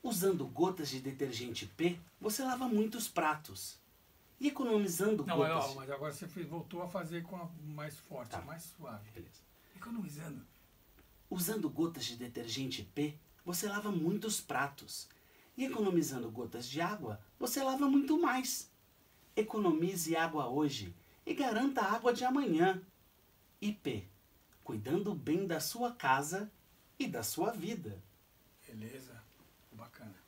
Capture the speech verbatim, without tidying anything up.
Usando gotas de detergente P, você lava muitos pratos. E economizando Não, gotas... mas, ó, mas agora você fez, voltou a fazer com a mais forte, Tá. mais suave. Beleza. Economizando. Usando gotas de detergente P, você lava muitos pratos. E economizando gotas de água, você lava muito mais. Economize água hoje e garanta a água de amanhã. I P, cuidando bem da sua casa e da sua vida. Beleza. Bacana.